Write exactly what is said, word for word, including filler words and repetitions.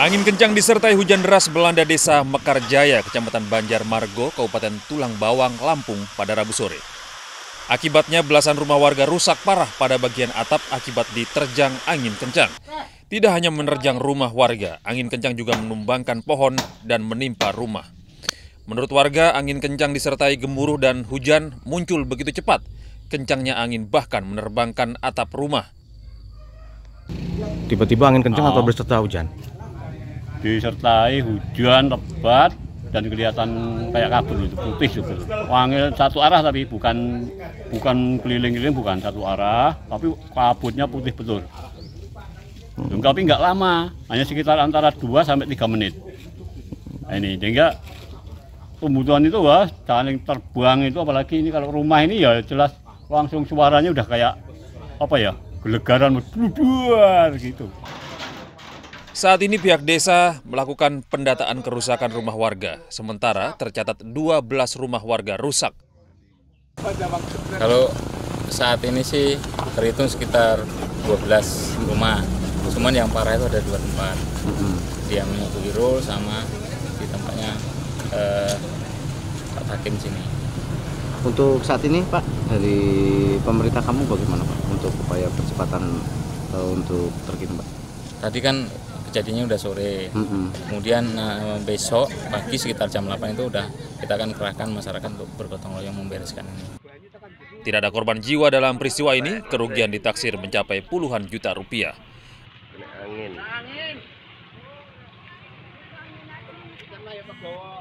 Angin kencang disertai hujan deras melanda desa Mekarjaya, Kecamatan Banjarmargo, Kabupaten Tulang Bawang, Lampung pada Rabu sore. Akibatnya belasan rumah warga rusak parah pada bagian atap akibat diterjang angin kencang. Tidak hanya menerjang rumah warga, angin kencang juga menumbangkan pohon dan menimpa rumah. Menurut warga, angin kencang disertai gemuruh dan hujan muncul begitu cepat. Kencangnya angin bahkan menerbangkan atap rumah. Tiba-tiba angin kencang oh. atau berserta hujan? Disertai hujan lebat dan kelihatan kayak kabut itu putih juga. Angin satu arah tapi bukan bukan keliling-keliling, bukan satu arah, tapi kabutnya putih betul. Hmm. Tapi nggak lama, hanya sekitar antara dua sampai tiga menit. Nah, ini sehingga tumbuhan itu wah saling terbang itu, apalagi ini kalau rumah ini ya jelas langsung suaranya udah kayak apa ya, gelegaran berduar gitu. Saat ini pihak desa melakukan pendataan kerusakan rumah warga. Sementara tercatat dua belas rumah warga rusak. Kalau saat ini sih terhitung sekitar dua belas rumah. Cuman yang parah itu ada dua tempat. Di Aminatu Wirul sama di tempatnya eh, Pak Hakim sini. Untuk saat ini Pak, dari pemerintah kamu bagaimana Pak untuk upaya percepatan uh, untuk terkini Pak? Tadi kan kejadiannya udah sore, mm-hmm. kemudian uh, besok pagi sekitar jam delapan itu udah kita akan kerahkan masyarakat untuk bergotong royong membereskan ini. Tidak ada korban jiwa dalam peristiwa ini, kerugian ditaksir mencapai puluhan juta rupiah. Angin.